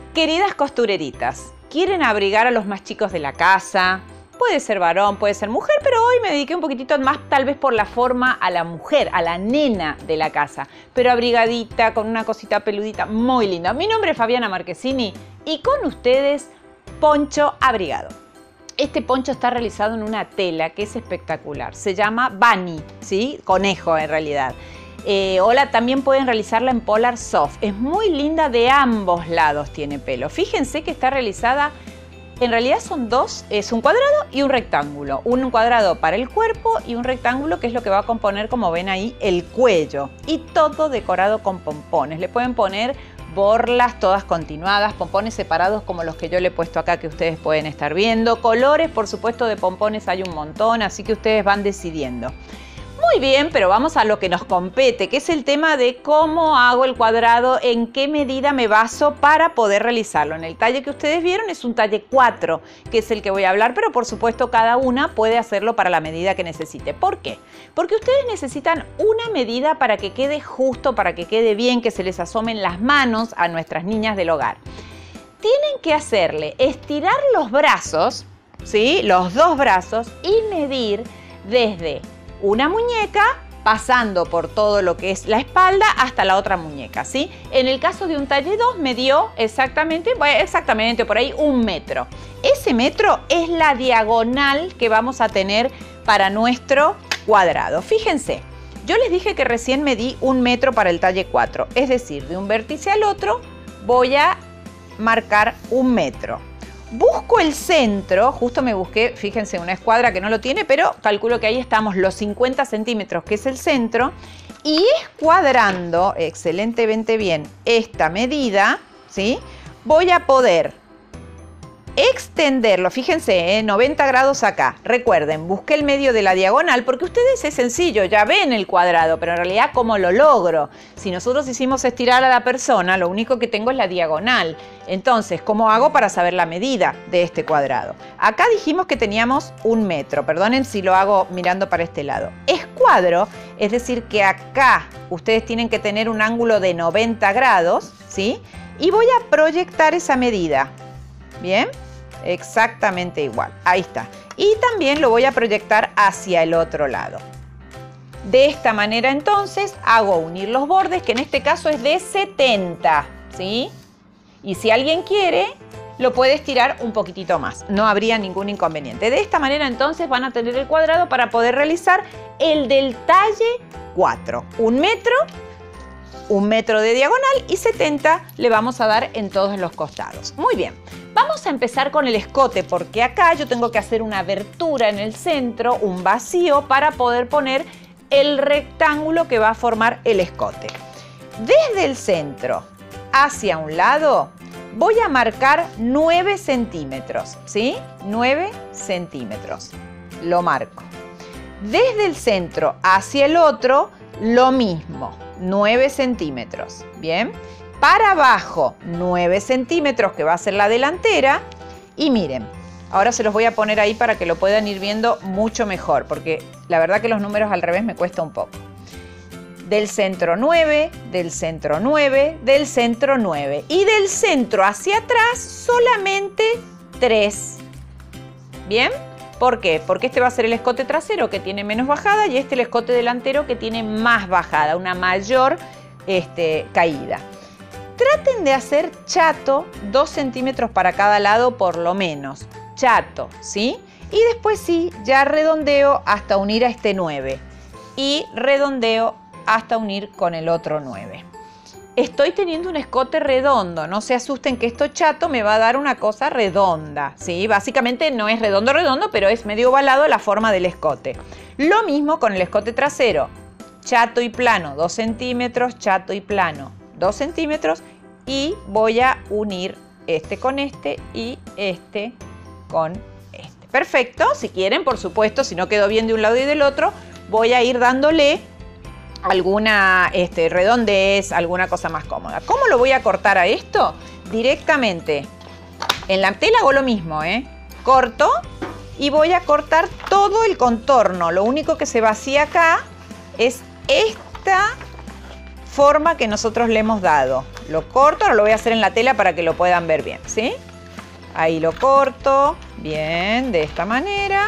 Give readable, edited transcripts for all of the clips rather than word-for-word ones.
Queridas costureritas, ¿quieren abrigar a los más chicos de la casa? Puede ser varón, puede ser mujer, pero hoy me dediqué un poquitito más tal vez por la forma a la mujer, a la nena de la casa, pero abrigadita, con una cosita peludita, muy linda. Mi nombre es Fabiana Marchesini y con ustedes, poncho abrigado. Este poncho está realizado en una tela que es espectacular, se llama Bunny, ¿sí? Conejo en realidad. También pueden realizarla en Polar Soft. Es muy linda, de ambos lados tiene pelo. Fíjense que está realizada, en realidad son dos, es un cuadrado y un rectángulo. Un cuadrado para el cuerpo y un rectángulo que es lo que va a componer, como ven ahí, el cuello. Y todo decorado con pompones. Le pueden poner borlas todas continuadas, pompones separados como los que yo le he puesto acá que ustedes pueden estar viendo. Colores, por supuesto, de pompones hay un montón, así que ustedes van decidiendo. Muy bien, pero vamos a lo que nos compete, que es el tema de cómo hago el cuadrado, en qué medida me baso para poder realizarlo. En el talle que ustedes vieron es un talle 4, que es el que voy a hablar, pero por supuesto cada una puede hacerlo para la medida que necesite. ¿Por qué? Porque ustedes necesitan una medida para que quede justo, para que quede bien, que se les asomen las manos a nuestras niñas del hogar. Tienen que hacerle estirar los brazos, ¿sí? Los dos brazos, y medir desde una muñeca, pasando por todo lo que es la espalda hasta la otra muñeca, ¿sí? En el caso de un talle 2 me dio exactamente por ahí 1 metro. Ese metro es la diagonal que vamos a tener para nuestro cuadrado. Fíjense, yo les dije que recién medí 1 metro para el talle 4, es decir, de un vértice al otro voy a marcar 1 metro. Busco el centro, justo me busqué, fíjense, una escuadra que no lo tiene, pero calculo que ahí estamos los 50 centímetros, que es el centro, y escuadrando excelentemente bien esta medida, ¿sí? Voy a poder extenderlo, fíjense, 90 grados acá. Recuerden, busqué el medio de la diagonal, porque ustedes es sencillo, ya ven el cuadrado, pero en realidad, ¿cómo lo logro? Si nosotros hicimos estirar a la persona, lo único que tengo es la diagonal. Entonces, ¿cómo hago para saber la medida de este cuadrado? Acá dijimos que teníamos 1 metro, perdonen si lo hago mirando para este lado. Escuadro, es decir, que acá ustedes tienen que tener un ángulo de 90 grados, ¿sí? Y voy a proyectar esa medida. ¿Bien? Exactamente igual. Ahí está. Y también lo voy a proyectar hacia el otro lado. De esta manera entonces hago unir los bordes, que en este caso es de 70, ¿sí? Y si alguien quiere, lo puede estirar un poquitito más. No habría ningún inconveniente. De esta manera entonces van a tener el cuadrado para poder realizar el del talle 4. 1 metro. 1 metro de diagonal y 70 le vamos a dar en todos los costados. Muy bien, vamos a empezar con el escote, porque acá yo tengo que hacer una abertura en el centro, un vacío, para poder poner el rectángulo que va a formar el escote. Desde el centro hacia un lado voy a marcar 9 centímetros, ¿sí? 9 centímetros, lo marco. Desde el centro hacia el otro, lo mismo. 9 centímetros, ¿bien? Para abajo, 9 centímetros, que va a ser la delantera. Y miren, ahora se los voy a poner ahí para que lo puedan ir viendo mucho mejor, porque la verdad que los números al revés me cuesta un poco. Del centro 9, del centro 9, del centro 9. Y del centro hacia atrás solamente 3. ¿Bien? ¿Por qué? Porque este va a ser el escote trasero, que tiene menos bajada, y este el escote delantero, que tiene más bajada, una mayor caída. Traten de hacer chato 2 centímetros para cada lado por lo menos. Chato, ¿sí? Y después sí, ya redondeo hasta unir a este 9. Y redondeo hasta unir con el otro 9. Estoy teniendo un escote redondo, no se asusten que esto chato me va a dar una cosa redonda, ¿sí? Básicamente no es redondo, pero es medio ovalado la forma del escote. Lo mismo con el escote trasero, chato y plano, 2 centímetros, chato y plano, 2 centímetros, y voy a unir este con este y este con este. Perfecto, si quieren, por supuesto, si no quedó bien de un lado y del otro, voy a ir dándole alguna redondez, alguna cosa más cómoda. ¿Cómo lo voy a cortar a esto? Directamente en la tela hago lo mismo, corto y voy a cortar todo el contorno. Lo único que se vacía acá es esta forma que nosotros le hemos dado. Lo corto, ahora lo voy a hacer en la tela para que lo puedan ver bien, ¿sí? Ahí lo corto, bien, de esta manera.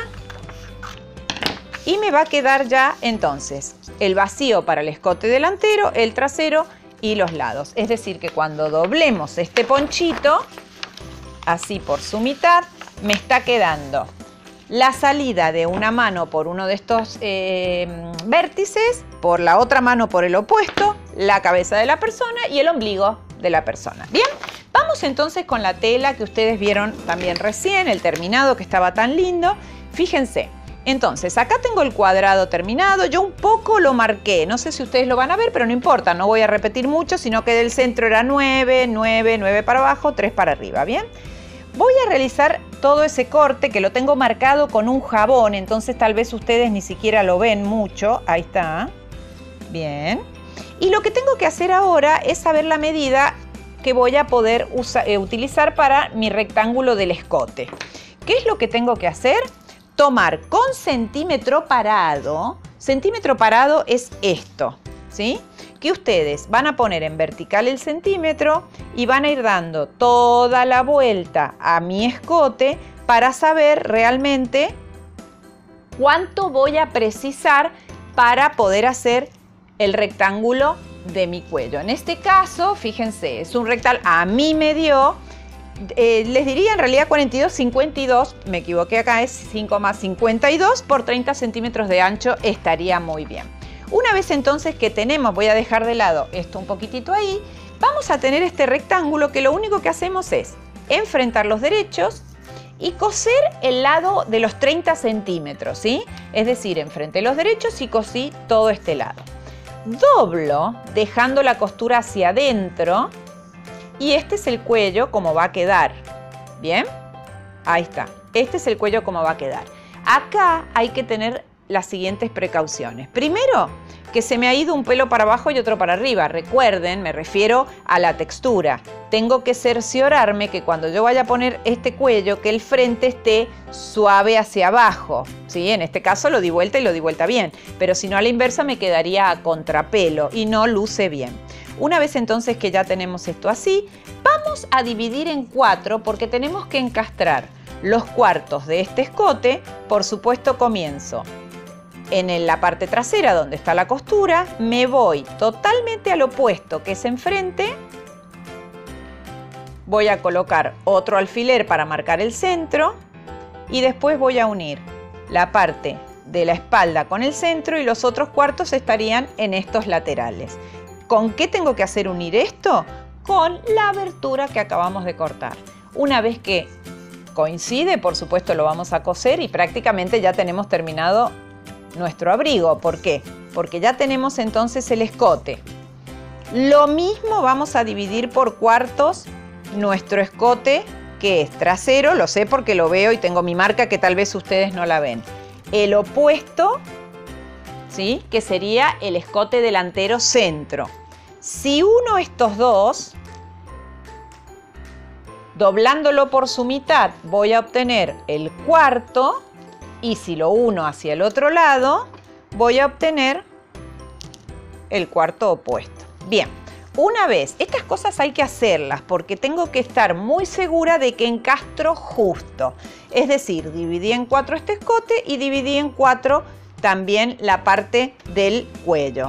Y me va a quedar ya entonces el vacío para el escote delantero, el trasero y los lados. Es decir, que cuando doblemos este ponchito, así por su mitad, me está quedando la salida de una mano por uno de estos vértices, por la otra mano por el opuesto, la cabeza de la persona y el ombligo de la persona. Bien, vamos entonces con la tela que ustedes vieron también recién, el terminado que estaba tan lindo. Fíjense, entonces acá tengo el cuadrado terminado, yo un poco lo marqué, no sé si ustedes lo van a ver, pero no importa, no voy a repetir mucho, sino que del centro era 9, 9, 9 para abajo, 3 para arriba, ¿bien? Voy a realizar todo ese corte que lo tengo marcado con un jabón, entonces tal vez ustedes ni siquiera lo ven mucho. Ahí está. Bien. Y lo que tengo que hacer ahora es saber la medida que voy a poder utilizar para mi rectángulo del escote. ¿Qué es lo que tengo que hacer? Tomar con centímetro parado es esto, ¿sí? Que ustedes van a poner en vertical el centímetro y van a ir dando toda la vuelta a mi escote para saber realmente cuánto voy a precisar para poder hacer el rectángulo de mi cuello. En este caso, fíjense, es un rectángulo, a mí me dio, les diría en realidad 42, 52, me equivoqué acá, es 5 más 52 por 30 centímetros de ancho, estaría muy bien. Una vez entonces que tenemos, voy a dejar de lado esto un poquitito ahí, vamos a tener este rectángulo que lo único que hacemos es enfrentar los derechos y coser el lado de los 30 centímetros, ¿sí? Es decir, enfrenté los derechos y cosí todo este lado. Doblo dejando la costura hacia adentro y este es el cuello como va a quedar, ¿bien? Ahí está, este es el cuello como va a quedar. Acá hay que tener las siguientes precauciones. Primero, que se me ha ido un pelo para abajo y otro para arriba. Recuerden, me refiero a la textura. Tengo que cerciorarme que cuando yo vaya a poner este cuello, que el frente esté suave hacia abajo, ¿sí? En este caso lo di vuelta y lo di vuelta bien, pero si no a la inversa me quedaría a contrapelo y no luce bien. Una vez entonces que ya tenemos esto así, vamos a dividir en 4 porque tenemos que encastrar los cuartos de este escote. Por supuesto, comienzo en la parte trasera donde está la costura, me voy totalmente al opuesto que es enfrente, voy a colocar otro alfiler para marcar el centro y después voy a unir la parte de la espalda con el centro y los otros cuartos estarían en estos laterales. ¿Con qué tengo que hacer unir esto? Con la abertura que acabamos de cortar. Una vez que coincide, por supuesto lo vamos a coser y prácticamente ya tenemos terminado nuestro abrigo. ¿Por qué? Porque ya tenemos entonces el escote. Lo mismo vamos a dividir por cuartos nuestro escote, que es trasero, lo sé porque lo veo y tengo mi marca que tal vez ustedes no la ven. El opuesto, ¿sí? Que sería el escote delantero centro. Si uno estos dos, doblándolo por su mitad, voy a obtener el cuarto. Y si lo uno hacia el otro lado, voy a obtener el cuarto opuesto. Bien, una vez, estas cosas hay que hacerlas porque tengo que estar muy segura de que encastro justo. Es decir, dividí en 4 este escote y dividí en 4 también la parte del cuello.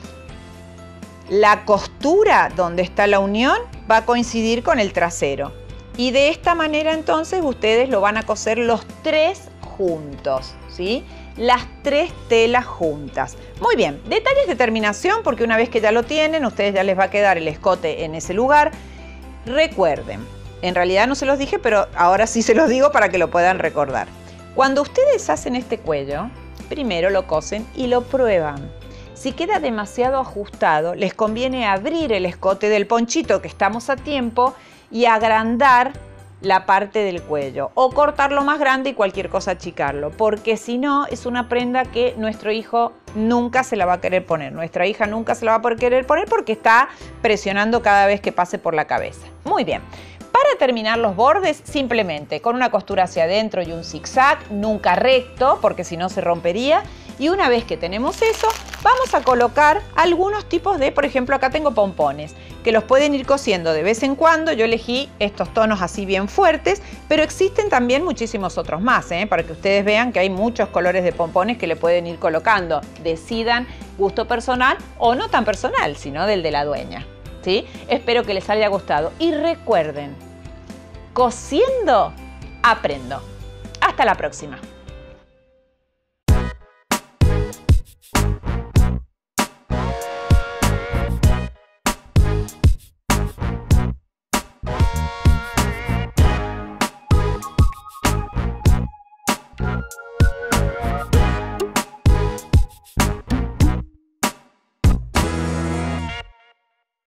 La costura donde está la unión va a coincidir con el trasero. Y de esta manera entonces ustedes lo van a coser los 3 juntos, ¿sí? Las 3 telas juntas. Muy bien, detalles de terminación porque una vez que ya lo tienen, ustedes ya les va a quedar el escote en ese lugar. Recuerden, en realidad no se los dije, pero ahora sí se los digo para que lo puedan recordar. Cuando ustedes hacen este cuello, primero lo cosen y lo prueban. Si queda demasiado ajustado, les conviene abrir el escote del ponchito que estamos a tiempo y agrandar la parte del cuello o cortarlo más grande y cualquier cosa achicarlo, porque si no es una prenda que nuestro hijo nunca se la va a querer poner, nuestra hija nunca se la va a querer poner porque está presionando cada vez que pase por la cabeza. Muy bien, para terminar los bordes simplemente con una costura hacia adentro y un zigzag, nunca recto porque si no se rompería, Y una vez que tenemos eso, vamos a colocar algunos tipos de, por ejemplo, acá tengo pompones, que los pueden ir cosiendo de vez en cuando. Yo elegí estos tonos así bien fuertes, pero existen también muchísimos otros más, para que ustedes vean que hay muchos colores de pompones que le pueden ir colocando. Decidan gusto personal o no tan personal, sino del de la dueña, ¿sí? Espero que les haya gustado y recuerden, cosiendo aprendo. Hasta la próxima.